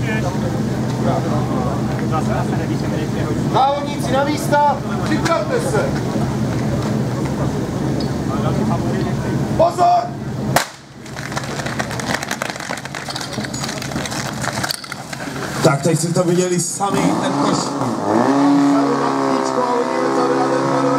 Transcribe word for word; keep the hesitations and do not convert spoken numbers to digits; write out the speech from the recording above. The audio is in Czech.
Závodníci na místa, připravte se! Pozor! Tak teď si to viděli sami, ten koš.